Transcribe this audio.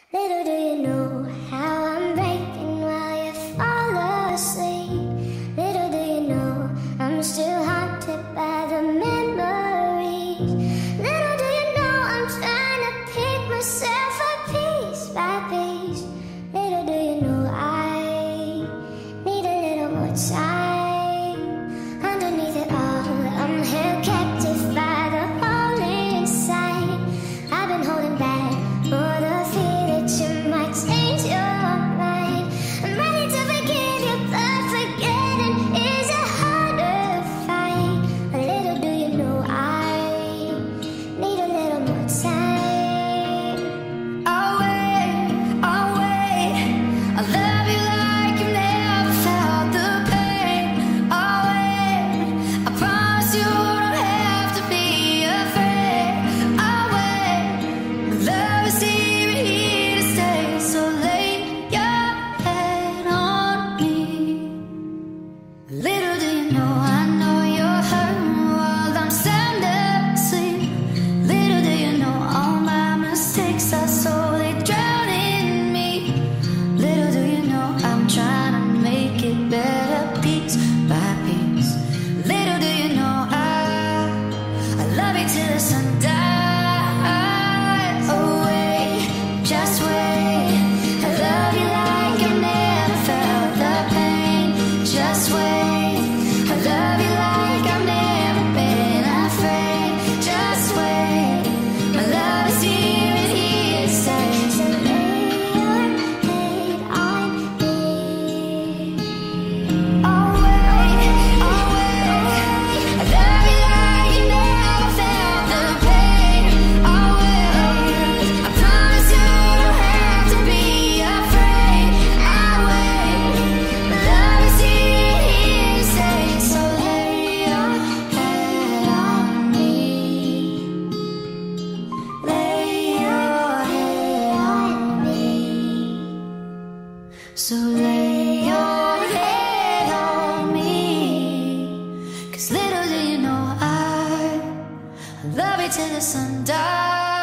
Little do you know how I'm breaking while you fall asleep. Little do you know I'm still haunted by the memories. Little do you know I'm trying to pick myself up piece by piece. Little do you know I need a little more time. Underneath it all, I'm held captive by the hole inside. I've been holding back for the fear you might change your mind. I'm ready to forgive you, but forgetting is a harder fight. A little do you know I need a little more time. I'll wait, I'll love you like you never felt the pain. I'll wait, I promise you don't have to be afraid. I'll wait, love is here. So lay your head on me. Little do you know I know you're hurting while I'm sound asleep. Little do you know all my mistakes are slowly drowning me. Little do you know I'm trying to make it better piece by piece. Little do you know I love you till the sun dies. Oh wait, just wait. So lay your head on me, 'cause little do you know I love you till the sun dies.